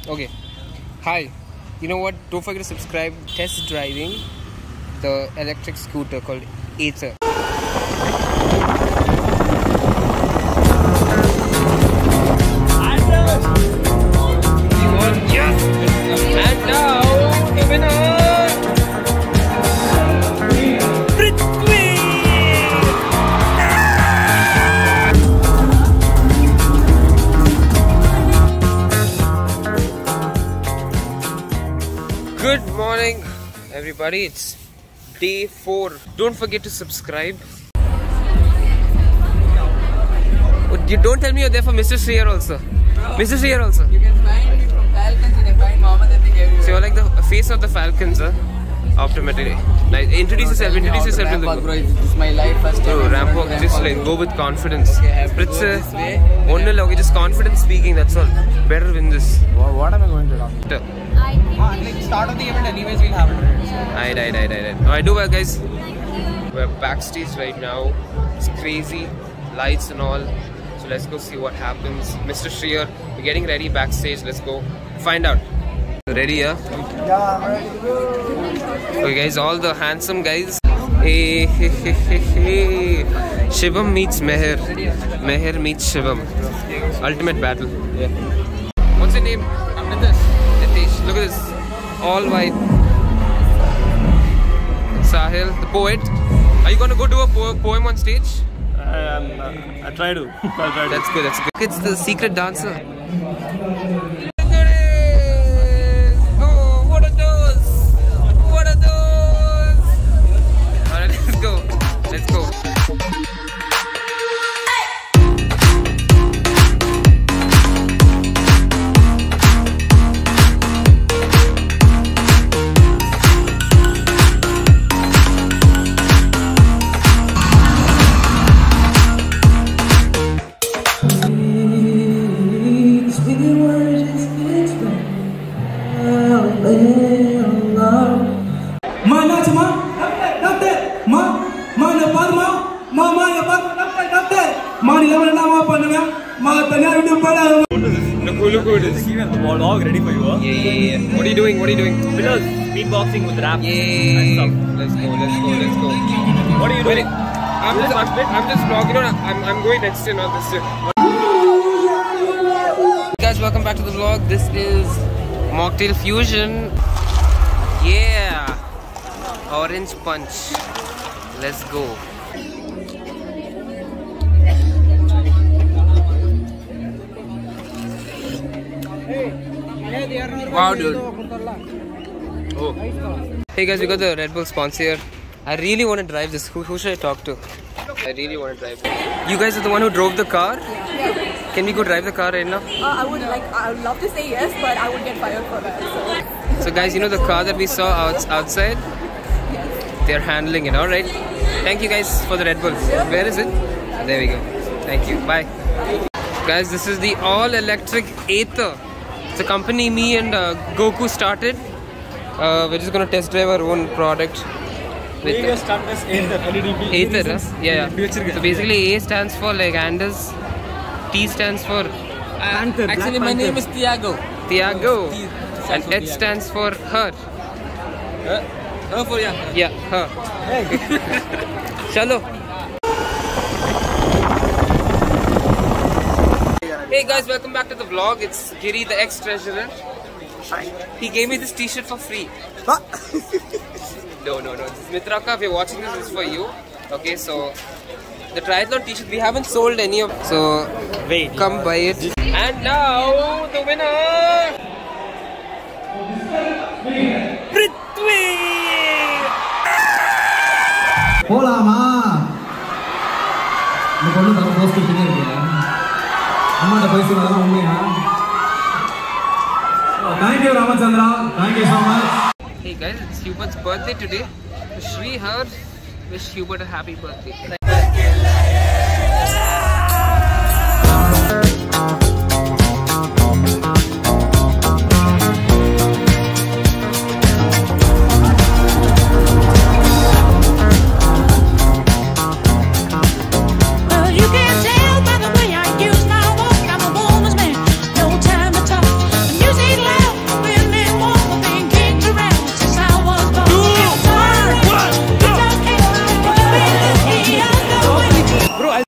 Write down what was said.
Okay. Hi. You know what? Don't forget to subscribe. Test driving the electric scooter called Ather. And now the winner. Good morning, everybody. It's day 4. Don't forget to subscribe. Oh, you don't tell me you're there for Mr. Shriyar also. Mr. Shriyar also. You can find me from Falcons, you can find Mohammed everywhere. So you're like the face of the Falcons, huh? Optometry. Nice. Introduce yourself to the Bro, group. it's my life first time. Bro, ramp walk, just like go with confidence. Okay, I have to Spritz, go this way. okay, just confidence speaking, that's all. Better win this. What am I going to do? Like start of the event anyways we'll have it. Right. Alright, do well, guys. We're backstage right now. It's crazy. Lights and all. So let's go see what happens. Mr. Shriyar, we're getting ready backstage. Let's go find out. Ready, yeah? Yeah, I'm ready to go. Okay, guys, all the handsome guys. Hey. Shivam meets Meher. Meher meets Shivam. Ultimate battle. Yeah. What's your name? I'm Nitish. Nitish. Look at this. All white. Sahil, the poet. Are you gonna go do a poem on stage? I try to. I'll try to. That's good. It's the secret dancer. Oh, what are those? Alright, let's go. Look who it is. Even the vlog ready for you, huh? Yeah. What are you doing? Pillars, beatboxing with rap. Yeah. And Let's go. stuff. What are you doing? I'm just vlogging. I'm going next year, not this year. Guys, welcome back to the vlog. This is Mocktail Fusion. Yeah. Orange punch. Let's go. Wow, dude. Oh. Hey guys, we got the Red Bull sponsor here. I really want to drive this. Who should I talk to? I really want to drive this. You guys are the one who drove the car? Yeah. Can we go drive the car right now? I would love to say yes, but I would get fired for that. So guys, you know the car that we saw outside? Yes. They're handling it, alright? Thank you guys for the Red Bull. Where is it? There we go. Thank you. Bye. Guys, this is the all-electric Ather. It's a company me and Goku started. We're just gonna test drive our own product. With Ather, huh? Yeah. So basically A stands for like Anders. T stands for... Actually my name is Tiago. Tiago. And H stands for her. Her for yeah. Yeah, her. Chalo. Hey guys, welcome back to the vlog. It's Giri, the ex-treasurer. He gave me this t-shirt for free. No. This is Mitraka. If you're watching this, it's for you. Okay, so the triathlon t-shirt, we haven't sold any of. So wait, come buy it. And now the winner, Prithvi. Hola, ma. Thank you, Ramachandra. Thank you so much. Hey guys, it's Hubert's birthday today. Shri Har, wish Hubert a happy birthday.